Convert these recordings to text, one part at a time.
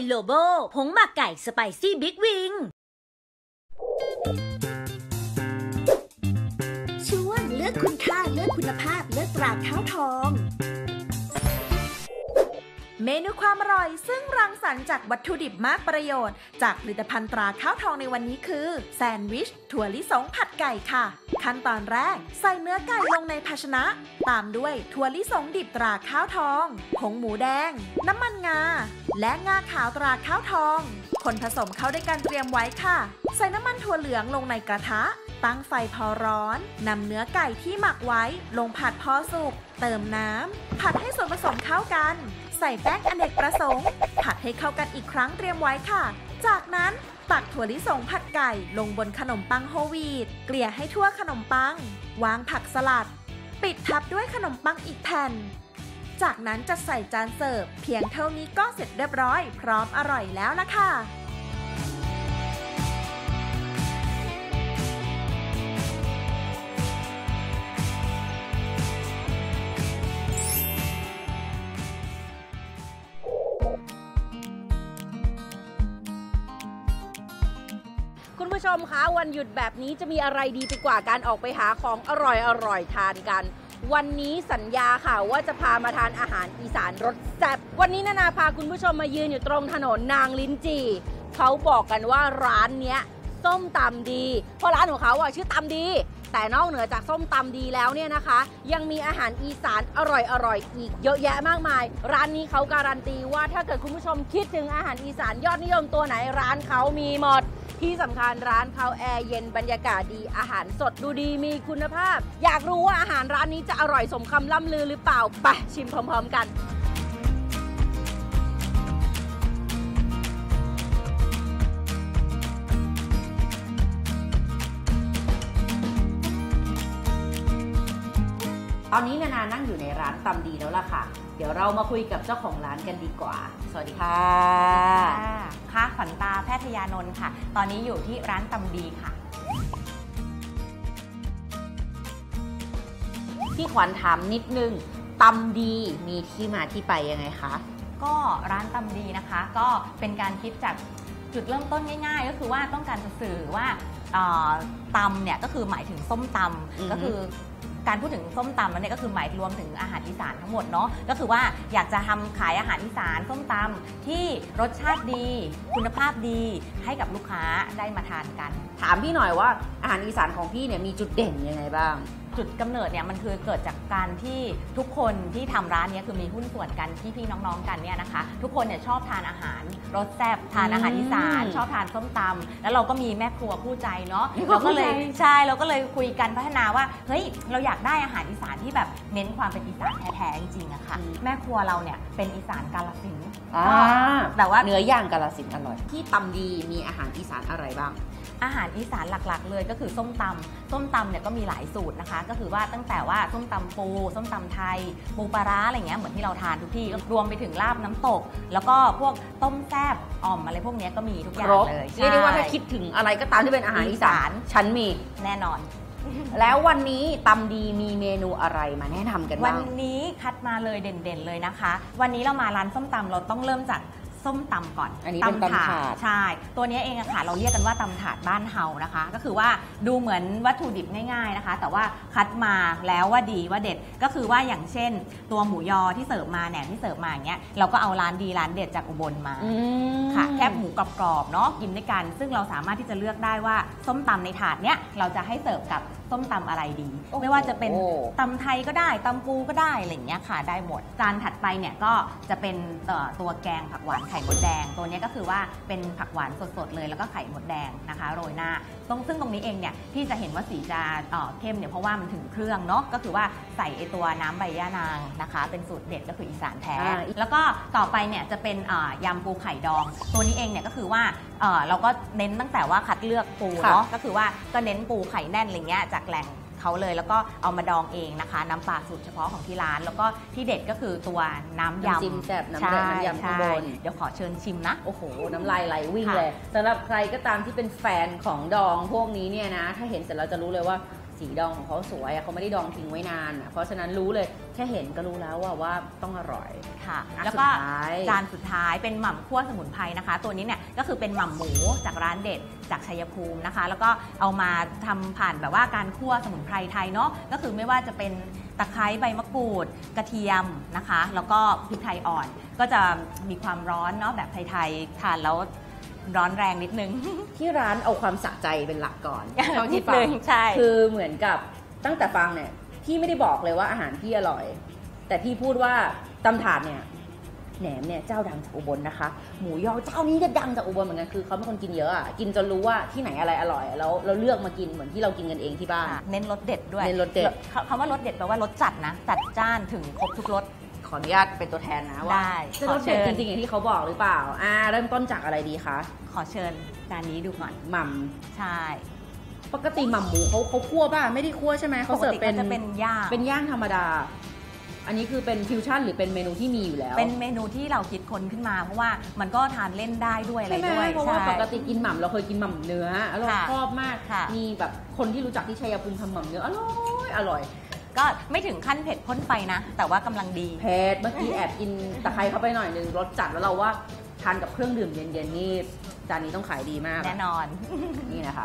โลโบผงหมักไก่สไปซี่บิ๊กวิงช่วงเลือกคุณค่าเลือกคุณภาพเลือกตราข้าวทองเมนูความอร่อยซึ่งรังสรรค์จากวัตถุดิบมากประโยชน์จากผลิตภัณฑ์ตราข้าวทองในวันนี้คือแซนด์วิชถั่วลิสงผัดไก่ค่ะขั้นตอนแรกใส่เนื้อไก่ลงในภาชนะตามด้วยถั่วลิสงดิบตราข้าวทองผงหมูแดงน้ำมันงาและงาขาวตราข้าวทองคนผสมเข้าด้วยกันเตรียมไว้ค่ะใส่น้ำมันถั่วเหลืองลงในกระทะตั้งไฟพอร้อนนำเนื้อไก่ที่หมักไว้ลงผัดพอสุกเติมน้ำผัดให้ส่วนผสมเข้ากันใส่แป้งอเนกประสงค์ผัดให้เข้ากันอีกครั้งเตรียมไว้ค่ะจากนั้นตักถั่วลิสงผัดไก่ลงบนขนมปังโฮลวีตเกลี่ยให้ทั่วขนมปังวางผักสลัดปิดทับด้วยขนมปังอีกแผ่นจากนั้นจะใส่จานเสิร์ฟเพียงเท่านี้ก็เสร็จเรียบร้อยพร้อมอร่อยแล้วล่ะค่ะคุณผู้ชมคะวันหยุดแบบนี้จะมีอะไรดีไปกว่าการออกไปหาของอร่อยทานกันวันนี้สัญญาค่ะว่าจะพามาทานอาหารอีสานรสแซ่บวันนี้นานาพาคุณผู้ชมมายืนอยู่ตรงถนนนางลิ้นจี่เขาบอกกันว่าร้านเนี้ยส้มตำดีเพราะร้านของเขาชื่อตำดีแต่นอกเหนือจากส้มตำดีแล้วเนี่ยนะคะยังมีอาหารอีสานอร่อยอีกเยอะแยะมากมายร้านนี้เขาการันตีว่าถ้าเกิดคุณผู้ชมคิดถึงอาหารอีสานยอดนิยมตัวไหนร้านเขามีหมดที่สำคัญร้านเขาแอร์เย็นบรรยากาศดีอาหารสดดูดีมีคุณภาพอยากรู้ว่าอาหารร้านนี้จะอร่อยสมคำล่ำลือหรือเปล่าไปชิมพร้อมๆกันตอนนี้นานานั่งอยู่ในร้านตำดีแล้วล่ะค่ะเดี๋ยวเรามาคุยกับเจ้าของร้านกันดีกว่าสวัสดีค่ะค่ะขวัญตาแพทยานนท์ค่ะตอนนี้อยู่ที่ร้านตำดีค่ะพี่ขวัญถามนิดนึงตำดีมีที่มาที่ไปยังไงคะก็ร้านตำดีนะคะก็เป็นการคิดจากจุดเริ่มต้นง่ายๆก็คือว่าต้องการจะสื่อว่าตำเนี่ยก็คือหมายถึงส้มตำก็คือการพูดถึงส้มตำแล้วเนี่ยก็คือหมายรวมถึงอาหารอีสานทั้งหมดเนาะก็คือว่าอยากจะทำขายอาหารอีสานส้มตำที่รสชาติดีคุณภาพดีให้กับลูกค้าได้มาทานกันถามพี่หน่อยว่าอาหารอีสานของพี่เนี่ยมีจุดเด่นยังไงบ้างจุดกำเนิดเนี่ยมันคือเกิดจากการที่ทุกคนที่ทำร้านนี้คือมีหุ้นส่วนกันพี่น้องๆกันเนี่ยนะคะทุกคนเนี่ยชอบทานอาหารรสแซ่บทานอาหารอีสานชอบทานส้มตำแล้วเราก็มีแม่ครัวคู่ใจเนาะเราก็เลยใช่เราก็เลยคุยกันพัฒนาว่าเฮ้ยเราอยากได้อาหารอีสานที่แบบเน้นความเป็นอีสานแท้ๆจริงๆอะค่ะแม่ครัวเราเนี่ยเป็นอีสานกาฬสินธุ์แต่ว่าเนื้อย่างกาฬสินธุ์อร่อยที่ตำดีมีอาหารอีสานอะไรบ้างอาหารอีสานหลักๆเลยก็คือส้มตำเนี่ยก็มีหลายสูตรนะคะก็คือว่าตั้งแต่ว่าส้มตำปูส้มตำไทยปูปลาร้าอะไรเงี้ยเหมือนที่เราทานทุกที่รวมไปถึงลาบน้ำตกแล้วก็พวกต้มแซ่บอ่อมอะไรพวกนี้ก็มีทุกอย่างเลยเรียกได้ว่าถ้าคิดถึงอะไรก็ตามที่เป็นอาหารอีสานฉันมีแน่นอนแล้ววันนี้ตำดีมีเมนูอะไรมาแนะนำกันบ้างวันนี้คัดมาเลยเด่นๆเลยนะคะวันนี้เรามาร้านส้มตำเราต้องเริ่มจากส้มตำก่อนอันนี้เป็นตำถาดใช่ตัวนี้เองอะค่ะเราเรียกกันว่าตำถาดบ้านเฮานะคะก็คือว่าดูเหมือนวัตถุดิบง่ายๆนะคะแต่ว่าคัดมาแล้วว่าดีว่าเด็ดก็คือว่าอย่างเช่นตัวหมูยอที่เสิร์ฟมาแหนมที่เสิร์ฟมาอย่างเงี้ยเราก็เอาร้านดีร้านเด็ดจากอุบลมาค่ะแคบหมูกรอบๆเนาะกินด้วยกันซึ่งเราสามารถที่จะเลือกได้ว่าส้มตำในถาดเนี้ยเราจะให้เสิร์ฟกับส้มตำอะไรดีไม่ว่าจะเป็นตำไทยก็ได้ตำปูก็ได้อะไรอย่างเงี้ยค่ะได้หมดจานถัดไปเนี่ยก็จะเป็นตัวแกงผักหวานไข่มดแดงตัวนี้ก็คือว่าเป็นผักหวานสดๆเลยแล้วก็ไข่มดแดงนะคะโรยหน้าซึ่งตรงนี้เองเนี่ยที่จะเห็นว่าสีจะเข้มเนี่ยเพราะว่ามันถึงเครื่องเนาะก็คือว่าใส่ตัวน้ำใบย่านางนะคะเป็นสูตรเด็ดก็คืออีสานแท้แล้วก็ต่อไปเนี่ยจะเป็นยำปูไข่ดองตัวนี้เองเนี่ยก็คือว่าเราก็เน้นตั้งแต่ว่าคัดเลือกปูเนาะก็คือว่าก็เน้นปูไข่แน่นอะไรเงี้ยจากแหล่งเขาเลยแล้วก็เอามาดองเองนะคะน้ำปลาสูตรเฉพาะของที่ร้านแล้วก็ที่เด็ดก็คือตัวน้ำยำจิ้มแซ่บน้ำยำข้างบนเดี๋ยวขอเชิญชิมนะโอ้โหน้ำลายไหลวิ่งเลยสำหรับใครก็ตามที่เป็นแฟนของดองพวกนี้เนี่ยนะถ้าเห็นเสร็จเราจะรู้เลยว่าสีดองของเขาสวยเขาไม่ได้ดองทิ้งไว้นานเพราะฉะนั้นรู้เลยแค่เห็นก็รู้แล้วว่าต้องอร่อยค่ะแล้วก็จานสุดท้ายเป็นหม่ำคั่วสมุนไพรนะคะตัวนี้เนี่ยก็คือเป็นหม่ำหมูจากร้านเด็ดจากชัยภูมินะคะแล้วก็เอามาทำผ่านแบบว่าการคั่วสมุนไพรไทยเนาะก็คือไม่ว่าจะเป็นตะไคร้ใบมะกรูดกระเทียมนะคะแล้วก็พริกไทยอ่อนก็จะมีความร้อนเนาะแบบไทยๆทานแล้วร้อนแรงนิดนึงที่ร้านเอาความสะใจเป็นหลักก่อนเท่าที่ฟังใช่คือเหมือนกับตั้งแต่ฟังเนี่ยพี่ไม่ได้บอกเลยว่าอาหารพี่อร่อยแต่พี่พูดว่าตำถาดเนี่ยแหนมเนี่ยเจ้าดังจากอุบลนะคะหมูยอเจ้านี้ก็ดังจากอุบลเหมือนกันคือเขาเป็นคนกินเยอะอ่ะกินจนรู้ว่าที่ไหนอะไรอร่อยแล้วเราเลือกมากินเหมือนที่เรากินกันเองที่บ้านเน้นรสเด็ดด้วยเน้นรสเด็ดคำว่ารสเด็ดแปลว่ารสจัดนะจัดจ้านถึงครบทุกรสขออนุญาตเป็นตัวแทนนะว่าจะรสเด็ดจริงๆอย่างที่เขาบอกหรือเปล่าเริ่มต้นจากอะไรดีคะขอเชิญจานนี้ดูก่อนหม่ำใช่ปกติหม่ำหมูเขาคั่วป่ะไม่ได้คั่วใช่ไหมเขาเสิร์ฟเป็นย่างธรรมดาอันนี้คือเป็นฟิวชั่นหรือเป็นเมนูที่มีอยู่แล้วเป็นเมนูที่เราคิดค้นขึ้นมาเพราะว่ามันก็ทานเล่นได้ด้วยอะไรด้วยเพราะว่าปกติกินหม่ำเราเคยกินหม่ำเนื้อเราชอบมากมีแบบคนที่รู้จักที่ชัยภูมิทำหม่ำเนื้ออร่อยก็ไม่ถึงขั้นเผ็ดพ้นไปนะแต่ว่ากำลังดีเผ็ดเมื่อกี้แอบกินตะไคร้เข้าไปหน่อยนึงรสจัดแล้วเราว่าทานกับเครื่องดื่มเย็นๆนี่จานนี้ต้องขายดีมากแน่นอนนี่นะคะ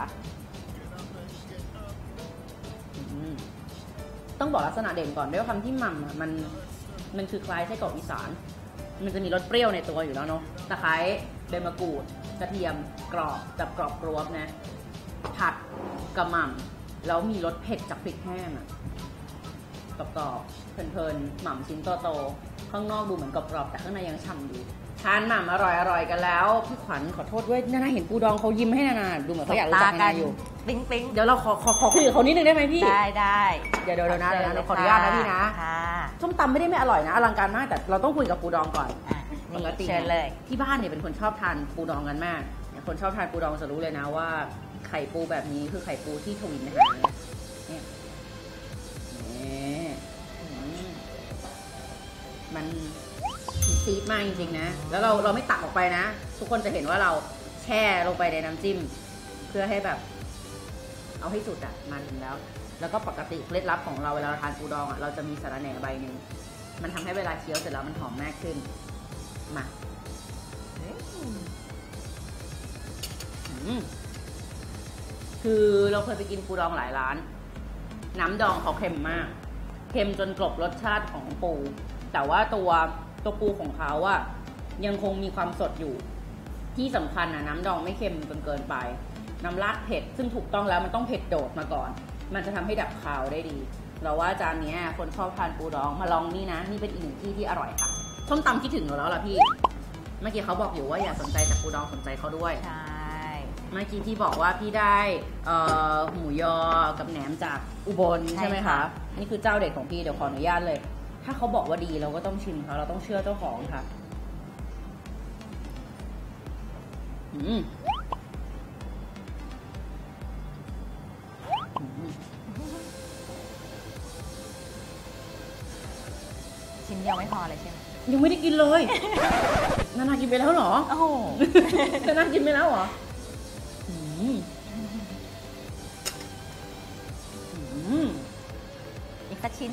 ต้องบอกลักษณะเด่นก่อนด้วยความที่หม่ำมันคือคล้ายไส้กรอกอีสานมันจะมีรสเปรี้ยวในตัวอยู่แล้วเนาะตะไคร้ใบมะกรูดกระเทียมกรอบแบบกรอบกรอบนะผัดกระหม่ำแล้วมีรสเผ็ดจากพริกแห้งอะกรอบๆเพลินๆหม่ำชิ้นโตๆข้างนอกดูเหมือนกรอบๆแต่ข้างในยังฉ่ำอยู่ทานหม่ำอร่อยๆกันแล้วพี่ขวัญขอโทษด้วยนาเห็นปูดองเขายิ้มให้นาดูเหมือนเขาอยากรู้จักนาอยู่ปิ๊งเดี๋ยวเราขอคุยกับเขานิดนึงได้ไหมพี่ได้เดี๋ยวนะเราขออนุญาตนะพี่นะส้มตำไม่ได้ไม่อร่อยนะอลังการมากแต่เราต้องคุยกับปูดองก่อนปกติเลยที่บ้านเนี่ยเป็นคนชอบทานปูดองกันมากคนชอบทานปูดองจะรู้เลยนะว่าไข่ปูแบบนี้คือไข่ปูที่ทวินนะคะเนี่ยมันซีดมากจริงๆนะแล้วเราไม่ตักออกไปนะทุกคนจะเห็นว่าเราแช่ลงไปในน้ำจิ้มเพื่อให้แบบเอาให้สุดอ่ะมาถึงแล้วก็ปกติเคล็ดลับของเราเวลาเราทานปูดองอ่ะเราจะมีสาระแหน่ใบหนึ่งมันทำให้เวลาเคี้ยวเสร็จแล้วมันหอมมากขึ้นมาคือเราเคยไปกินปูดองหลายร้านน้ำดองเขาเค็มมากเค็มจนกลบรสชาติของปูแต่ว่าตัวปูของเขาอะยังคงมีความสดอยู่ที่สำคัญนะน้ำดองไม่เค็มจนเกินไปน้ำราดเผ็ดซึ่งถูกต้องแล้วมันต้องเผ็ดโดดมาก่อนมันจะทำให้ดับคาวได้ดีเราว่าจานนี้คนชอบทานปูดองมาลองนี่นะนี่เป็นอีกหนึ่งที่อร่อยค่ะส้มตำคิดถึงเราแล้วล่ะพี่เมื่อกี้เขาบอกอยู่ว่าอย่าสนใจแต่ปูดองสนใจเขาด้วยใช่เมื่อกี้ที่บอกว่าพี่ได้หมูยอกับแหนมจากอุบลใช่ไหมคะนี่คือเจ้าเด็ดของพี่เดี๋ยวขออนุญาตเลยถ้าเขาบอกว่าดีเราก็ต้องชิมเขาเราต้องเชื่อเจ้าของค่ะชิ้นเดียวไม่พอเลยใช่ไหมยังไม่ได้กินเลยนากินไปแล้วเหรอโอ้โหนากินไปแล้วเหรออีกสักชิ้น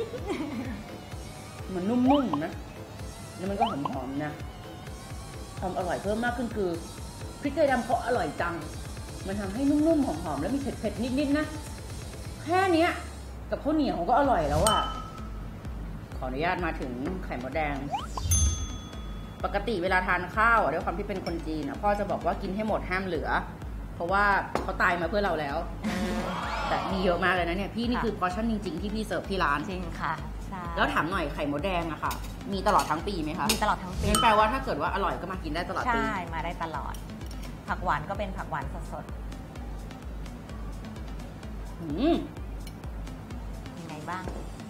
มันนุ่มๆนะแล้วมันก็หอมๆนะความอร่อยเพิ่มมากขึ้นคือพริกไทยดำเขาอร่อยจังมันทำให้นุ่มๆหอมๆแล้วมีเผ็ดๆนิดๆนะแค่นี้กับข้าวเหนียวก็อร่อยแล้วอ่ะขออนุญาตมาถึงไข่มดแดงปกติเวลาทานข้าวด้วยความที่เป็นคนจีนพ่อจะบอกว่ากินให้หมดห้ามเหลือเพราะว่าเขาตายมาเพื่อเราแล้วแต่มีเยอะมากเลยนะเนี่ยพี่นี่คือพอร์ชั่นจริงๆที่พี่เสิร์ฟที่ร้านจริงค่ะแล้วถามหน่อยไข่มดแดงอะค่ะมีตลอดทั้งปีไหมคะมีตลอดทั้งปีงั้นแปลว่าถ้าเกิดว่าอร่อยก็มากินได้ตลอดปีใช่มาได้ตลอดผักหวานก็เป็นผักหวานสดๆยังไงบ้าง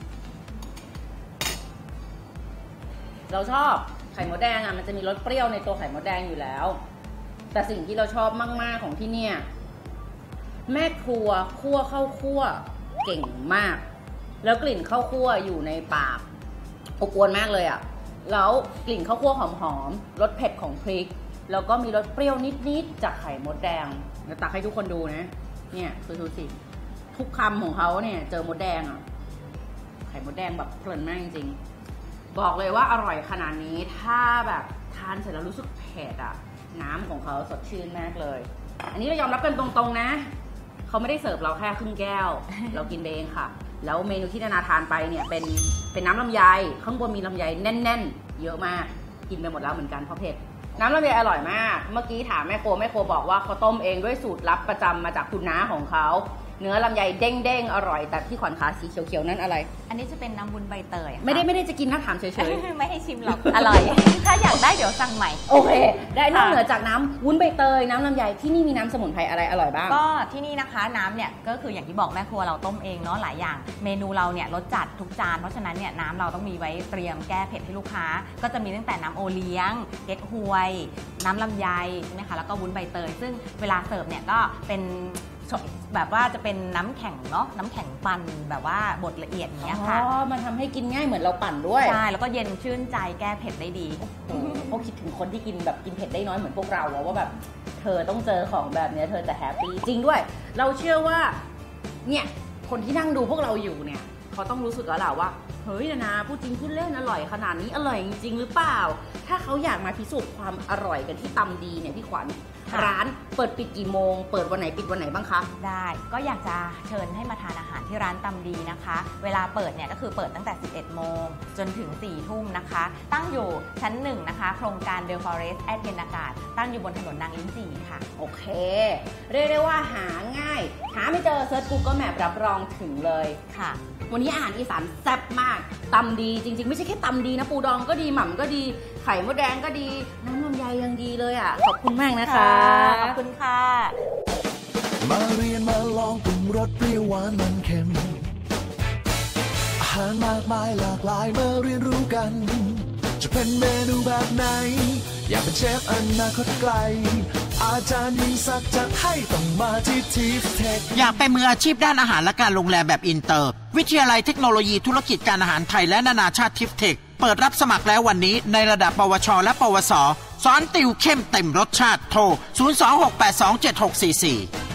เราชอบไข่มดแดงอะมันจะมีรสเปรี้ยวในตัวไข่มดแดงอยู่แล้วแต่สิ่งที่เราชอบมากๆของที่เนี่ยแม่ครัวคั่วข้าวคั่วเก่งมากแล้วกลิ่นข้าวคั่วอยู่ในปากอบอวลมากเลยอะแล้วกลิ่นข้าวคั่วหอมๆรสเผ็ดของพริกแล้วก็มีรสเปรี้ยวนิดๆจากไข่มดแดงจะตักให้ทุกคนดูนะเนี่ยคือดูสิทุกคำของเขาเนี่ยเจอมดแดงอ่ะไข่มดแดงแบบเพลินมากจริงๆบอกเลยว่าอร่อยขนาดนี้ถ้าแบบทานเสร็จแล้วรู้สึกเผ็ดอ่ะน้ำของเขาสดชื่นมากเลยอันนี้เรายอมรับกันตรงๆนะเขาไม่ได้เสิร์ฟเราแค่ครึ่งแก้ว เรากินเองค่ะแล้วเมนูที่นานาทานไปเนี่ยเป็นน้ำลำไยข้างบนมีลำไยแน่นๆเยอะมากกินไปหมดแล้วเหมือนกันเพราะเผ็ดน้ำลำไยอร่อยมากเมื่อกี้ถามแม่โคบอกว่าเขาต้มเองด้วยสูตรลับประจำมาจากคุณน้าของเขาเนื้อลำไยเด้งๆอร่อยแต่ที่ขวัญขาสีเขียวๆนั่นอะไรอันนี้จะเป็นน้ำวุ้นใบเตยไม่ได้จะกินนะถามเฉยๆไม่ให้ชิมหรอกอร่อยถ้าอยากได้เดี๋ยวสั่งใหม่โอเคได้นอกเหนือจากน้ำวุ้นใบเตยน้ำลำไยที่นี่มีน้ำสมุนไพรอะไรอร่อยบ้างก็ที่นี่นะคะน้ำเนี่ยก็คืออย่างที่บอกแม่ครัวเราต้มเองเนาะหลายอย่างเมนูเราเนี่ยรสจัดทุกจานเพราะฉะนั้นเนี่ยน้ำเราต้องมีไว้เตรียมแก้เผ็ดให้ลูกค้าก็จะมีตั้งแต่น้ำโอเลี้ยงเก๊กฮวยน้ำลำไยใช่ไหมคะแล้วก็วุ้นใบเตยซึ่งเวลาเสิร์ฟเนี่ยก็เป็นแบบว่าจะเป็นน้ำแข็งเนาะน้ำแข็งปั่นแบบว่าบดละเอียดอย่างเงี้ยค่ะมันทำให้กินง่ายเหมือนเราปั่นด้วยใช่แล้วก็เย็นชื่นใจแก้เผ็ดได้ดีพวกคิดถึงคนที่กินเผ็ดได้น้อยเหมือนพวกเราว่าแบบเธอต้องเจอของแบบนี้เธอจะแฮปปี้จริงด้วยเราเชื่อว่าเนี่ยคนที่นั่งดูพวกเราอยู่เนี่ยเขาต้องรู้สึกแล้วแหละว่าเฮ้ยนะพูดจริงพูดเล่นอร่อยขนาดนี้อร่อยจริงหรือเปล่าถ้าเขาอยากมาพิสูจน์ความอร่อยกันที่ตำดีเนี่ยพี่ขวัญร้านเปิดปิดกี่โมงเปิดวันไหนปิดวันไหนบ้างคะได้ก็อยากจะเชิญให้มาทานอาหารที่ร้านตำดีนะคะเวลาเปิดเนี่ยก็คือเปิดตั้งแต่ 11 โมงจนถึง 4 ทุ่มนะคะตั้งอยู่ชั้น 1 นะคะโครงการเดลฟอเรสต์แอดเย็นอากาศตั้งอยู่บนถนนนางลิ้นจี่ค่ะโอเคเรียกได้ว่าหาง่ายหาไม่เจอเซิร์ช Google Map รับรองถึงเลยค่ะวันนี้อาหารอีสานแซ่บมากตำดีจริงๆไม่ใช่แค่ตำดีนะปูดองก็ดีหม่ำก็ดีไข่มดแดงก็ดีน้ำลำไยยังดีเลยอ่ะขอบคุณมากนะคะขอบคุณค่ะมาเรียนมาลองปรุงรสเปรี้ยวหวานมันเค็มอาหารมากมายหลากหลายมาเรียนรู้กันจะเป็นเมนูแบบไหนอยากเป็นเชฟอนาคตไกลอาจารย์ยิ่งศักดิ์จัดให้ต้องมาที่ทิฟเทคอยากเป็นมืออาชีพด้านอาหารและการโรงแรมแบบอินเตอร์วิทยาลัยเทคโนโลยีธุรกิจการอาหารไทยและนานาชาติทิฟเทคเปิดรับสมัครแล้ววันนี้ในระดับปวชและปวสสอนติวเข้มเต็มรสชาติโทร026827644